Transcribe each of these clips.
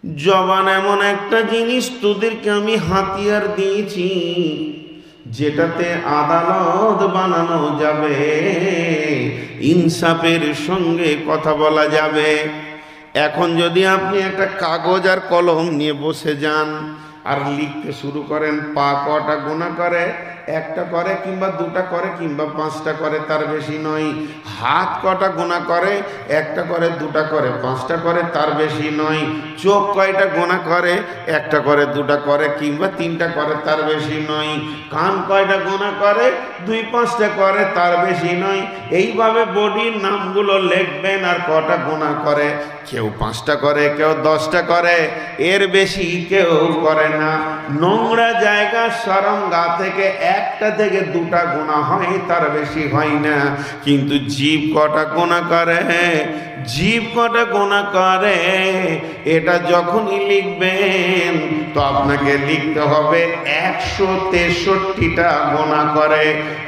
জবান এমন একটা জিনিস, তোদেরকে আমি হাতিয়ার দিয়েছি যেটাতে আদালত বানানো যাবে, ইনসাফের সঙ্গে কথা বলা যাবে। এখন যদি আপনি একটা কাগজ আর কলম নিয়ে বসে যান আর লিখতে শুরু করেন, পা কটা গোনা করে, একটা করে কিংবা দুটা করে কিংবা পাঁচটা করে, তার বেশি নয়। হাত কটা গোনা করে, একটা করে দুটা করে পাঁচটা করে, তার বেশি নয়। চোখ কয়টা গোনা করে, একটা করে দুটা করে কিংবা তিনটা করে, তার বেশি নয়। কান কয়টা গোনা করে, দুই পাঁচটা করে, তার বেশি নয়। এইভাবে বডির নামগুলো লিখবেন আর কটা গোনা করে, কেউ পাঁচটা করে, কেউ দশটা করে, এর বেশি কেউ করে না। নোংরা জায়গা সরঙ্গা থেকে একটা থেকে দুটা গোনা হয়, তার বেশি হয় না। কিন্তু জীব কটা গোনা করে, জীব কটা গোনা করে, এটা যখনই লিখবেন তো আপনাকে লিখতে হবে 163টা গোনা করে।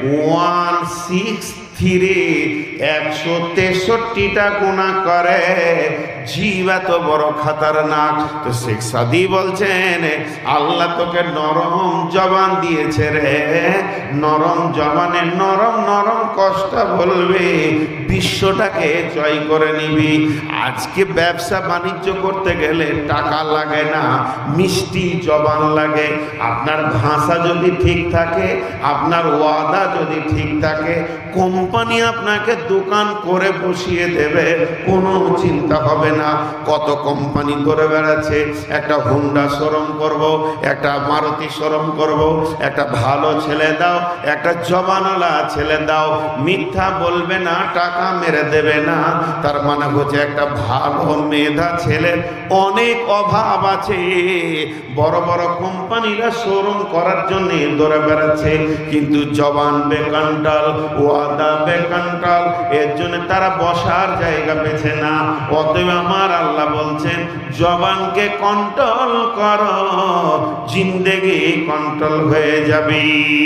163টা গুনাহ করে। জীব এত বড় খাতারনাক। তো শেখ সাদি বলছেন, আল্লাহ তোকে নরম জবান দিয়েছে রে, নরম জবানে নরম নরম কথা বলবে, বিশ্বটাকে জয় করে নিবি। আজকে ব্যবসা বাণিজ্য করতে গেলে টাকা লাগে না, মিষ্টি জবান লাগে। আপনার ভাষা যদি ঠিক থাকে, আপনার ওয়াদা যদি ঠিক থাকে, কোম্পানি আপনাকে দোকান করে বসিয়ে দেবে, কোনো চিন্তা হবে না। কত কোম্পানি করে বেড়াচ্ছে, একটা হোন্ডা শোরুম করব, একটা মারুতি শোরুম করব, একটা ভালো ছেলে দাও, একটা জবানওয়ালা ছেলে দাও, মিথ্যা বলবে না, টাকা মেরে দেবে না। তার মানে হচ্ছে একটা ভালো মেধা ছেলের অনেক অভাব আছে। বড় বড় কোম্পানিরা শোরুম করার জন্য দৌড়ে বেড়াচ্ছে, কিন্তু জবান বেকন্ট্রোল, ওয়াদা বেকন্ট্রোল, এর জন্য তারা বসার জায়গা পেছে না। অতএব আমার আল্লাহ বলছেন, জবানকে কন্ট্রোল করো, জিন্দেগি কন্ট্রোল হয়ে যাবে।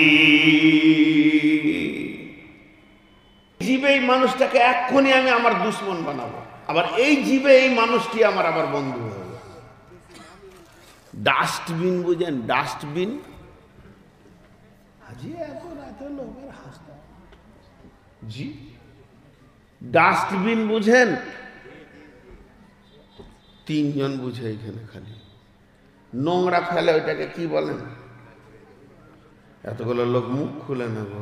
জীবে এই মানুষটাকে এক্ষুনি আমি আমার দুশ্মন বানাবো, আবার এই জীবে এই মানুষটি আমার আবার বন্ধু হবে। ডাস্টবিন বুঝেন? ডাস্টবিন, লোকের হাসতা, জি ডাস্টবিন বুঝেন? তিনজন বুঝে এখানে, খালি নোংরা ফেলে, ওইটাকে কি বলেন? এতগুলো লোক মুখ খুলে না গো,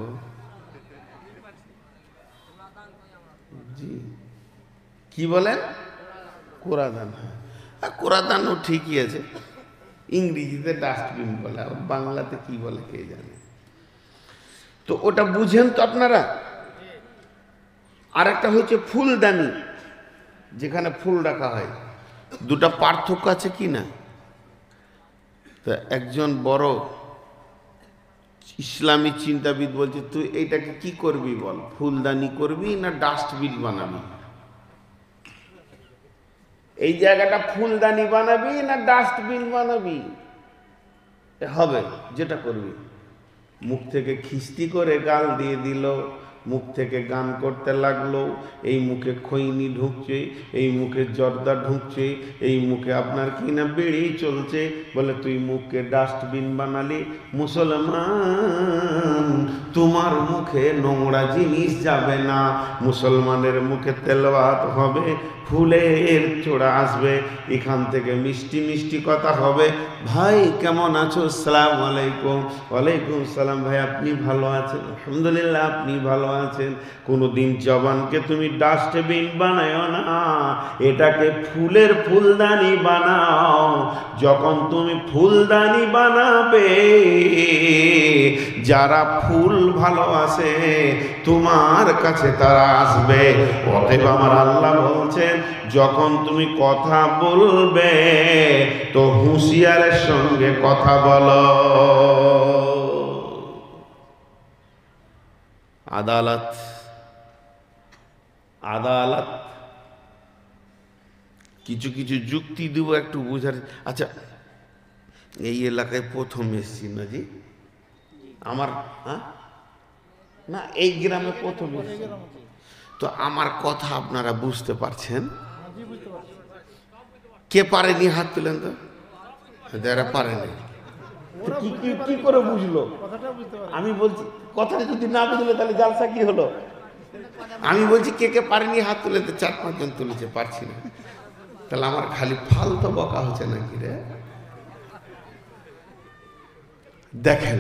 জি কি বলেন? কুড়াদান। হ্যাঁ, কুড়াদানও ঠিকই আছে, ইংরেজিতে ডাস্টবিন বলে, বাংলাতে কি বলে কে জানে। তো ওটা বুঝেন তো আপনারা। আর একটা হচ্ছে ফুলদানি, যেখানে ফুল রাখা হয়। দুটা পার্থক্য আছে কি না? তো একজন বড় ইসলামী চিন্তাবিদ বলছে, তুই এইটাকে কি করবি বল, ফুলদানি করবি না ডাস্টবিন বানাবি? এই জায়গাটা ফুলদানি বানাবি না ডাস্টবিন বানাবি? হবে যেটা করবি। মুখ থেকে খিস্তি করে গাল দিয়ে দিল, মুখ থেকে গান করতে লাগলো, এই মুখে খৈনি ঢুকছে, এই মুখে জর্দা ঢুকছে, এই মুখে আপনার কি না বেড়ি চলছে, বলে তুই মুখকে ডাস্টবিন বানালি। মুসলমান, তোমার মুখে নোংরা জিনিস যাবে না। মুসলমানের মুখে তেলাওয়াত হবে, ফুলের চূড়া আসবে, এখান থেকে মিষ্টি মিষ্টি কথা হবে। ভাই কেমন আছো? আসসালামু আলাইকুম। ওয়ালাইকুম সালাম। ভাই আপনি ভালো আছেন? আলহামদুলিল্লাহ। আপনি ভালো আছেন? কোনোদিন জবানকে তুমি ডাস্টবিন বানাও না, এটাকে ফুলের ফুলদানি বানাও। যখন তুমি ফুলদানি বানাবে, যারা ফুল ভালোবাসে তোমার কাছে তারা আসবে। অতএব আমার আল্লাহ বলছেন, যখন তুমি কথা বলবে তো হুঁশিয়ারের সঙ্গে কথা বলো। আদালত, আদালত, কিছু কিছু যুক্তি দেবো একটু বুঝার। আচ্ছা, এই এলাকায় প্রথম এসছি না জি আমার, হ্যাঁ না এই গ্রামে প্রথম এসছি, তো আমার কথা আপনারা বুঝতে পারছেন? কে পারেনি হাত তুলেন তো? যারা পারেনি কি করে বুঝলো? আমি বলছি কথাটা যদি না বুঝলো তাহলে জালসা কি হলো? আমি বলছি কে কে পারেনি হাত তুলে, তো 4-5 জন তুলেছে, পারছি না। তাহলে আমার খালি ফালতু বকা হচ্ছে নাকি রে? দেখেন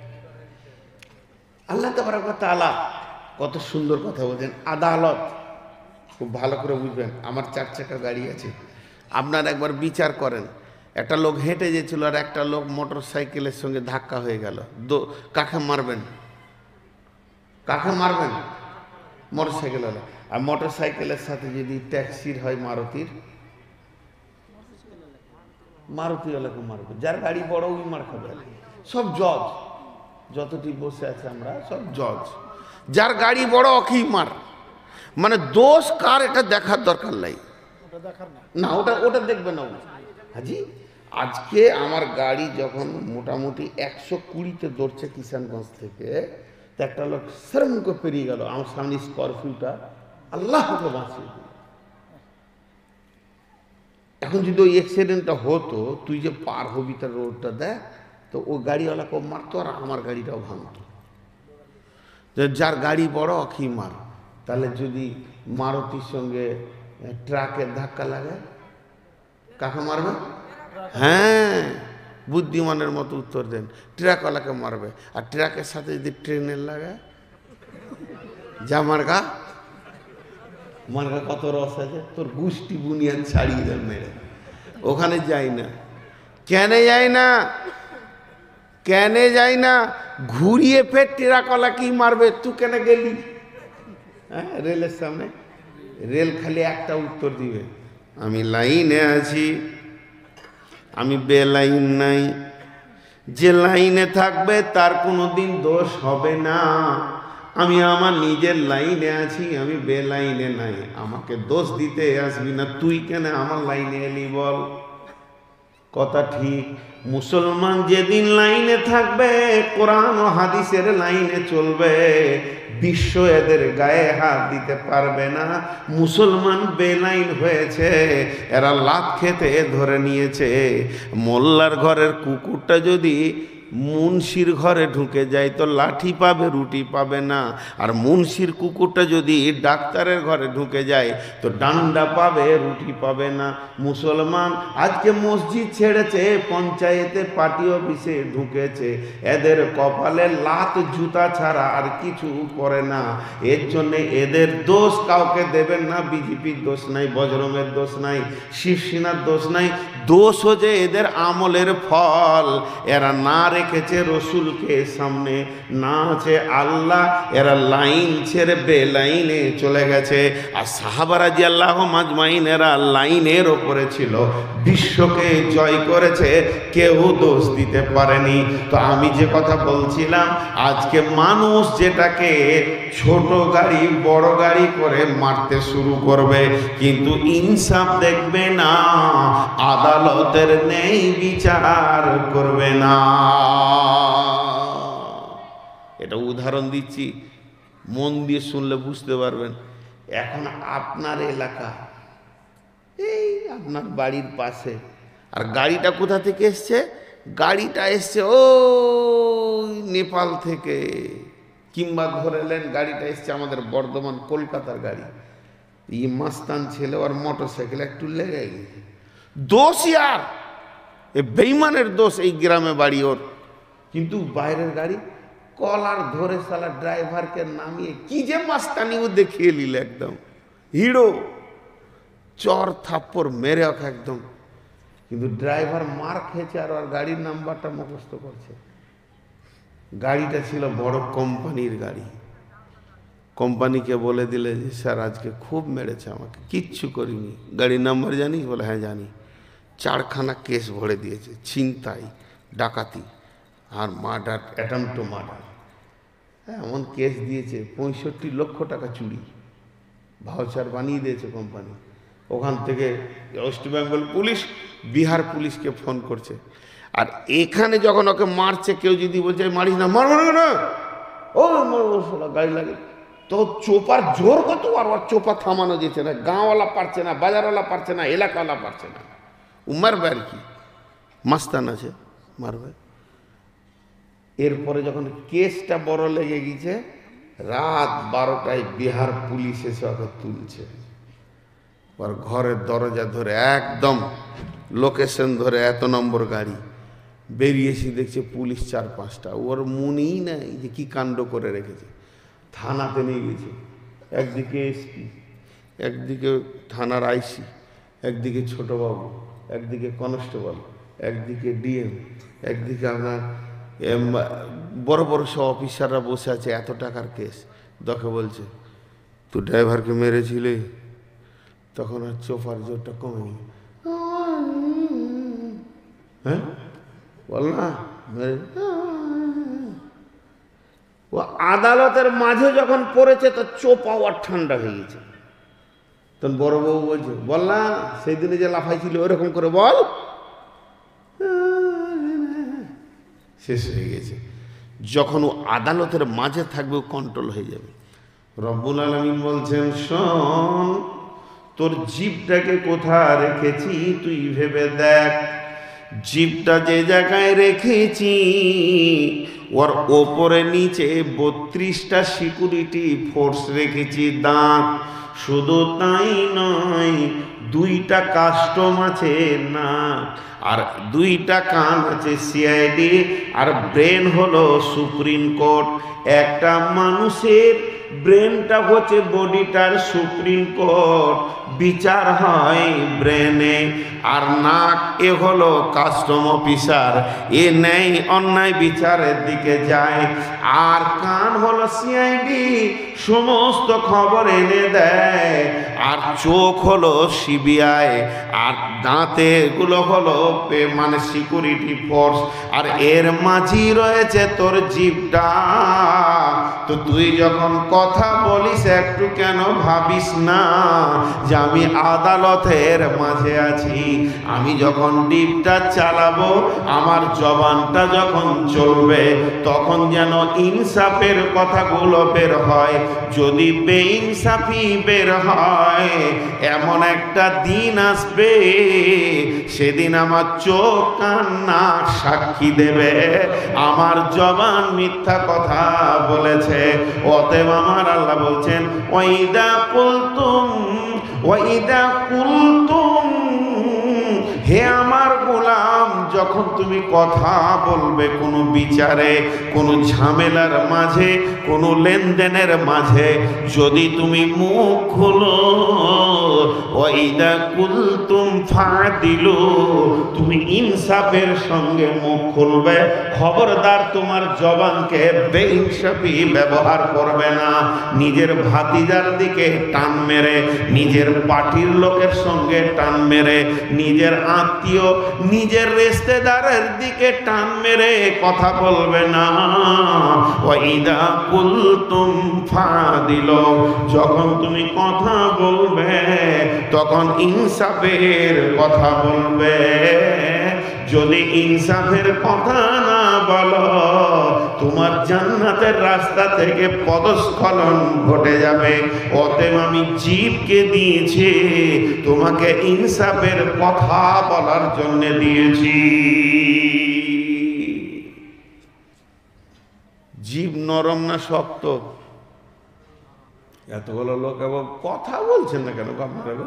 আল্লাহ তাবারক ওয়া তাআলা কত সুন্দর কথা বলছেন। আদালত খুব ভালো করে বুঝবেন। আমার 4 চাকা গাড়ি আছে, আপনার একবার বিচার করেন, একটা লোক হেঁটে যেছিল আর একটা লোক মোটর সাইকেলের সঙ্গে ধাক্কা হয়ে গেল, কাকে মারবেন? কাকে মারবেন? মোটর সাইকেল হলো। আর মোটর সাইকেলের সাথে যদি ট্যাক্সির হয় মারুতিওয়ালাকে মারবে। যার গাড়ি বড় ওই মার খাবে। সব জজ, যতটি বসে আছে আমরা সব জজ। যার গাড়ি বড় ওকেই মার। মানে দোষ কার এটা দেখার দরকার নাই, না ওটা দেখবে না হাজি। আজকে আমার গাড়ি যখন মোটামুটি 120-তে দৌড়ছে কিষানগঞ্জ থেকে, তো একটা লোক সেরম করে পেরিয়ে গেল আমার সামনে স্করপিওটা, আল্লাহ বাঁচিয়ে দিল। এখন যদি ওই অ্যাক্সিডেন্টটা হতো, তুই যে পার হবি তার রোডটা দেখ, তো ওই গাড়িওয়ালাকে মারতো আর আমার গাড়িটাও ভাঙতো। যার গাড়ি বড় অখি মার। তাহলে যদি মারুতির সঙ্গে ট্রাকের ধাক্কা লাগে, কাকে মারবে? হ্যাঁ, বুদ্ধিমানের মতো উত্তর দেন। ট্রাকওয়ালাকে মারবে। আর ট্রাকের সাথে যদি ট্রেনের লাগে, যা মার্গা কত রস আছে, তোর গুষ্টি বুনিয়াদ ছাড়িয়ে দেন মেরে। ওখানে যাই না। কেন যাই না? ঘুরিয়ে ফের ট্রাকওয়ালা কি মারবে, তুই কেন গেলি? হ্যাঁ, রেলের সামনে রেল খালি একটা উত্তর দিবে, আমি লাইনে আছি, আমি বেলাইন নাই। যে লাইনে থাকবে তার কোনোদিন দোষ হবে না। আমি আমার নিজের লাইনে আছি, আমি বেলাইনে নাই। আমাকে দোষ দিতে আসবি না। তুই কেন আমার লাইনে এলি বল? কথা ঠিক। মুসলমান যেদিন লাইনে থাকবে, কোরআন ও হাদিসের লাইনে চলবে, বিশ্ব এদের গায়ে হাত দিতে পারবে না। মুসলমান বেলাইন হয়েছে, এরা লাত খেতে ধরে নিয়েছে। মোল্লার ঘরের কুকুরটা যদি মুন্সির ঘরে ঢুকে যায় তো লাঠি পাবে, রুটি পাবে না। আর মুন্সির কুকুরটা যদি ডাক্তারের ঘরে ঢুকে যায় তো ডান্ডা পাবে, রুটি পাবে না। মুসলমান আজকে মসজিদ ছেড়েছে, পঞ্চায়েতে পার্টি অফিসে ঢুকেছে, এদের কপালে লাত জুতা ছাড়া আর কিছু করে না। এর জন্য এদের দোষ কাউকে দেবেন না। বিজেপির দোষ নাই, বজরঙ্গের দোষ নাই, শিবসেনার দোষ নাই। দোষ হচ্ছে এদের আমলের ফল। এরা না রেখেছে রসুলকে সামনে, না আছে আল্লাহ, এরা লাইন ছেড়ে বেলাইনে চলে গেছে। আর সাহাবা রাদিয়াল্লাহু মাজমাইন এরা লাইনের ওপরে ছিল, বিশ্বকে জয় করেছে, কেউ দোষ দিতে পারেনি। তো আমি যে কথা বলছিলাম, আজকে মানুষ যেটাকে ছোট গাড়ি বড় গাড়ি করে মারতে শুরু করবে, কিন্তু ইনসাফ দেখবে না, আদালতের ন্যায় বিচার করবে না। এটা উদাহরণ দিচ্ছি, মন দিয়ে শুনলে বুঝতে পারবেন। এখন আপনার এলাকা, এই আপনার বাড়ির পাশে, আর গাড়িটা কোথা থেকে এসছে? গাড়িটা এসছে ও নেপাল থেকে, কিংবা ধরে নেন গাড়িটা এসছে আমাদের বর্ধমান কলকাতার গাড়ি। এই মাস্তান ছেলে আর মোটর সাইকেল একটু লেগে গেছে। দোষ ইয়ার, এ বেঈমানের দোষ, এই গ্রামে বাড়ি ওর। কিন্তু বাইরের গাড়ি কলার ধরে সালা ড্রাইভারকে নামিয়ে কি যে মাস্তানি ও দেখিয়ে নিল, একদম হিড়ো, চর থাপ্পড় মেরে ওকে একদম। কিন্তু ড্রাইভার মার খেয়েছে আর ওর গাড়ির নাম্বারটা মুখস্থ করছে। গাড়িটা ছিল বড় কোম্পানির গাড়ি। কোম্পানিকে বলে দিলে যে স্যার আজকে খুব মেরেছে আমাকে, কিচ্ছু করিনি। গাড়ির নাম্বার জানিস? বলে হ্যাঁ জানি। 4খানা কেস ভরে দিয়েছে, ছিনতাই, ডাকাতি আর মার্ডার, অ্যাটেম্পট টু মার্ডার। এমন কেস দিয়েছে, 65 লক্ষ টাকা চুরি, ভাউচার বানিয়ে দিয়েছে কোম্পানি। ওখান থেকে ওয়েস্ট বেঙ্গল পুলিশ বিহার পুলিশকে ফোন করছে। আর এখানে যখন ওকে মারছে, কেউ যদি বলছে মারিস না, মারবো না, ও গাড়ি লাগে তো চোপার জোর কত, আর ওর চোপা থামানো যেছে না। গাঁওয়ালা পারছে না, বাজারওয়ালা পারছে না, এলাকাওয়ালা পারছে না। মারবে আর কি, মাস্তান আছে, মারবে। এরপরে যখন কেসটা বড় লেগে গেছে, রাত 12টায় বিহার পুলিশ এসে ওকে তুলছে। ওর ঘরের দরজা ধরে একদম লোকেশন ধরে এত নম্বর গাড়ি বেরিয়েছি, দেখছে পুলিশ 4-5টা। ওর মনেই নাই যে কি কাণ্ড করে রেখেছে। থানাতে নিয়ে গেছে, একদিকে এসপি, একদিকে থানার আইসি, একদিকে ছোটবাবু, একদিকে কনস্টেবল, একদিকে ডিএম, একদিকে আপনার বড় বড় সব অফিসাররা বসে আছে। এত টাকার কেস। দেখে বলছে, তুই ড্রাইভারকে মেরেছিলি? তখন আর চোফার জোরটা কমে গেল। হ্যাঁ বল না, ও আদালতের মাঝে যখন পড়েছে তো চোপ আওয়ার ঠান্ডা হয়ে গেছে। তখন বড়বাবু বলছে, বল না সেই দিনে যে লাফাইছিল ওরকম করে বল। শেষ হয়ে গেছে। যখন ও আদালতের মাঝে থাকবে ও কন্ট্রোল হয়ে যাবে। রব্বুল আলামিন বলছেন, শোন, তোর জিভটাকে কোথায় রেখেছি তুই ভেবে দেখ। জিভটা যে জায়গায় রেখেছি ওর ওপরে নিচে 32টা সিকিউরিটি ফোর্স রেখেছি, দাঁত। শুধু তাই নয়, 2টা কাস্টম আছে না, আর 2টা কান আছে সিআইডি, আর ব্রেন হলো সুপ্রিম কোর্ট। একটা মানুষের ব্রেনটা হচ্ছে বডিটার সুপ্রিম কোর্ট, বিচার হয় ব্রেনে। আর নাক এ হলো কাস্টম অফিসার, এ নেই অন্যায় বিচারের দিকে যায়। আর কান হলো সিআইডি, সমস্ত খবর এনে দেয়। আর চোখ হলো সিবিআই, আর দাঁতে গুলো হলো মানে সিকিউরিটি ফোর্স। আর এর মাঝি রয়েছে তোর জিভটা। তো তুই যখন কথা বলিস একটু কেন ভাবিস না যে আমি আদালতের মাঝে আছি? আমি যখন ডিপটা চালাবো, আমার জবানটা যখন চলবে, তখন যেন ইনসাফের কথাগুলো বের হয়। যদি বেইনসাফি বের হয়, এমন একটা দিন আসবে, সেদিন আমার চোখ কান নাক সাক্ষী দেবে আমার জবান মিথ্যা কথা বলেছে। অতএব আমার আল্লাহ বলছেন, ওয়াইদা কুলতুম, হে আমার গোলাম, যখন তুমি কথা বলবে কোনো বিচারে, কোনো ঝামেলার মাঝে, কোনো লেনদেনের মাঝে, যদি তুমি মুখ খুলো, ওয়াইদা কুলতুম ফাদিলু, তুমি ইনসাফের সঙ্গে মুখ খুলবে। খবরদার তোমার জবানকে বেইনসাফি ব্যবহার করবে না। নিজের ভাতিজার দিকে টান মেরে, নিজের পার্টির লোকের সঙ্গে টান মেরে, নিজের আত্মীয়, নিজের রিশতেদারের দিকে টান মেরে কথা বলবে না। ওয়াইদা কুলতুম ফাদিলু, যখন তুমি কথা বলবে তখন ইনসাফের কথা বলবে। যদি ইনসাফের কথা না বলো, তোমার জান্নাতের রাস্তা থেকে পদস্খলন ঘটে যাবে। অতএব আমি জিভকে দিয়েছি, তোমাকে ইনসাফের কথা বলার জন্য দিয়েছি। জিভ নরম না শক্ত? এতগুলো লোক এবং কথা বলছেন না কেন আপনারা?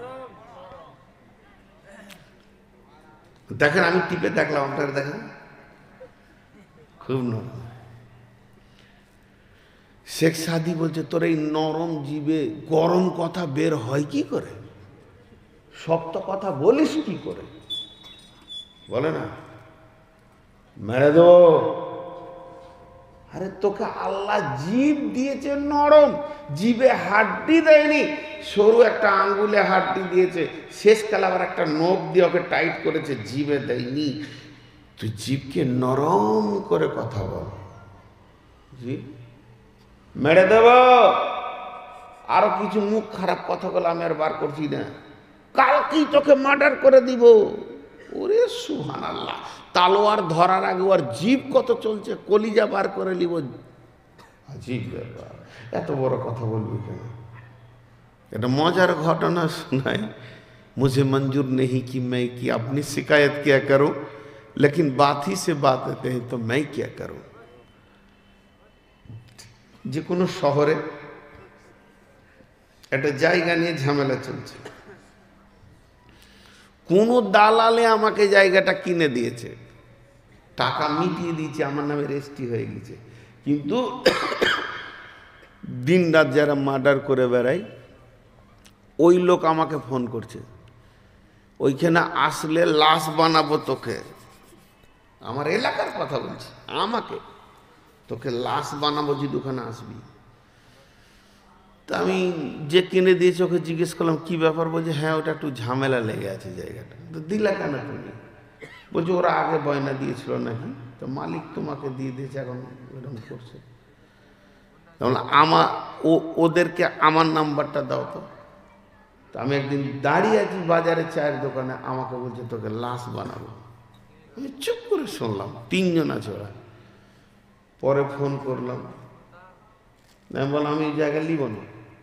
দেখেন, আমি টিপে দেখলাম, আপনারা দেখেন, খুব নরম। শেখ সাদি বলছে, তোর এই নরম জিভে গরম কথা বের হয় কি করে? শক্ত কথা বলিস কি করে? বলে না, মেরে দেবো। আরে তোকে আল্লাহ জিভ দিয়েছে নরম, জিভে হাড্ডি দেয়নি, সরু একটা আঙ্গুলে হাড্ডি দিয়েছে, শেষকালে আবার একটা নখ দিয়ে ওকে টাইট করেছে, জিভে দেয়নি। তুই জিভকে নরম করে কথা বল। জিভ মেরে দেব। আরো কিছু মুখ খারাপ কথা বলে আমি আর বার করছি না, কালকেই তোকে মার্ডার করে দিব। ওরে সুবহানাল্লাহ, তালোয়ার ধরার আগে ওর জিভ কত চলছে, কলিজা বার করে নিব। আজীব ব্যাপার, এত বড় কথা বলবি কেন? এটা মজার ঘটনা শোনায়, मुझे मंजूर नहीं कि मैं कि अपनी शिकायत क्या करूं, लेकिन बात ही से बात आते हैं तो मैं क्या करूं। যে কোনো শহরে একটা জায়গা নিয়ে ঝামেলা চলছে, কোন দালালে আমাকে জায়গাটা কিনে দিয়েছে, টাকা মিটিয়ে দিয়েছে, আমার নামে রেজিস্ট্রি হয়ে গেছে, কিন্তু দিন রাত যারা মার্ডার করে বেড়ায় ওই লোক আমাকে ফোন করছে, ওইখানে আসলে লাশ বানাবো তোকে, আমার এলাকার কথা বলছি, আমাকে তোকে লাশ বানাবো যদি ওখানে আসবি। তা আমি যে কিনে দিয়েছি ওকে জিজ্ঞেস করলাম কি ব্যাপার, বলছে হ্যাঁ ওটা একটু ঝামেলা লেগে আছে জায়গাটা। তো দিলা কেন তুমি? বলছে ওরা আগে বয়না দিয়েছিল নাকি, তো মালিক তোমাকে দিয়ে দিয়েছে, এখন এরকম করছে। ওদেরকে আমার নাম্বারটা দাও তো। তো আমি একদিন দাঁড়িয়ে আছি বাজারে চায়ের দোকানে, আমাকে বলছে তোকে লাশ বানাবো। আমি চুপ করে শুনলাম, তিনজন আছে ওরা। পরে ফোন করলাম, আমি বললাম আমি এই জায়গা নিব না,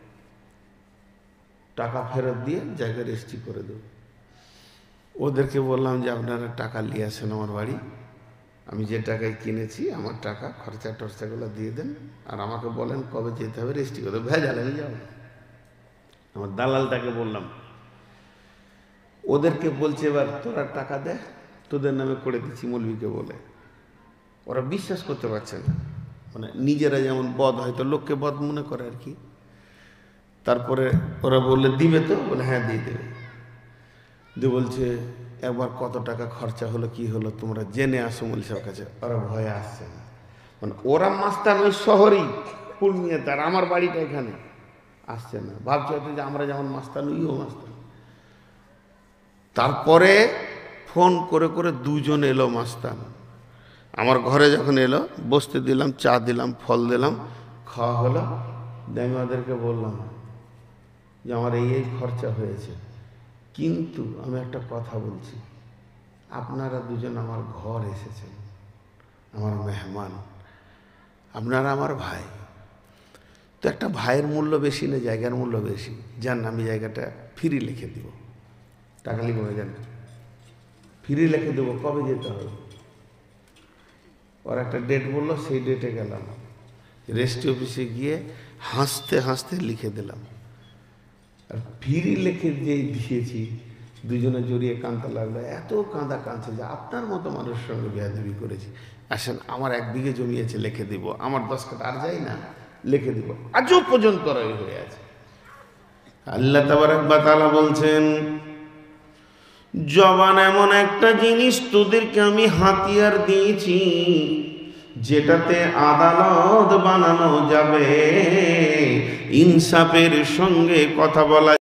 টাকা ফেরত দিয়ে জায়গা রেজিস্ট্রি করে দেব। ওদেরকে বললাম যে আপনারা টাকা নিয়ে আসেন আমার বাড়ি, আমি যে টাকায় কিনেছি আমার টাকা খরচা টর্চাগুলো দিয়ে দেন, আর আমাকে বলেন কবে যেতে হবে, রেজিস্ট্রি করে ভেজাল আমি যাবো। আমার দালালটাকে বললাম, ওদেরকে বলছে এবার তোরা টাকা দে, তোদের নামে করে দিচ্ছি মৌলভীকে বলে। ওরা বিশ্বাস করতে পারছে না, মানে নিজেরা যেমন বদ হয়তো লোককে বদ মনে করে আর কি। তারপরে ওরা বললে দিবে তো, বলে হ্যাঁ দিয়ে দেবে। দিয়ে বলছে একবার কত টাকা খরচা হলো কি হলো তোমরা জেনে আসো মৌলভী সাহেবের কাছে। ওরা ভয়ে আসছে না, মানে ওরা মাস্তান ওই শহরেই পূর্ণিয়াতে, আর আমার বাড়িটা এখানে, আসছে না, ভাবছে হয়তো যে আমরা যেমন মাস্তান ওইও মাস্তান। তারপরে ফোন করে করে দুজন এলো মাস্তান আমার ঘরে, যখন এলো বসতে দিলাম, চা দিলাম, ফল দিলাম, খাওয়া হলো। আমি ওদেরকে বললাম যে আমার এই খরচা হয়েছে, কিন্তু আমি একটা কথা বলছি, আপনারা দুজন আমার ঘর এসেছেন, আমার মেহমান, আপনারা আমার ভাই, তো একটা ভাইয়ের মূল্য বেশি না জায়গার মূল্য বেশি, যান আমি জায়গাটা ফ্রি লিখে দিব, টাকা লিখব না, যান ফ্রি লিখে দেবো, কবে যেতে হবে। ওর একটা ডেট বললো, সেই ডেটে গেলাম, রেজিস্ট্রি অফিসে গিয়ে হাসতে হাসতে লিখে দিলাম। আর ফ্রি লিখে যেই দিয়েছি দুজনে জড়িয়ে কাঁদতে লাগলো, এত কাঁদা কাঁদছে যে আপনার মতো মানুষের সঙ্গে বেয়াদবি করেছি, আসেন আমার 1 বিঘে জমি আছে লিখে দিব, আমার 10 কাঠা আর যাই না লিখে দিব, আজও পর্যন্ত রয়ে হয়ে আছে। আল্লাহ তাবারক ওয়া তাআলা বলছেন জবান এমন একটা জিনিস তোদেরকে আমি হাতিয়ার দিয়েছি যেটাতে আদালত বানানো যাবে, ইনসাফের সঙ্গে কথা বলা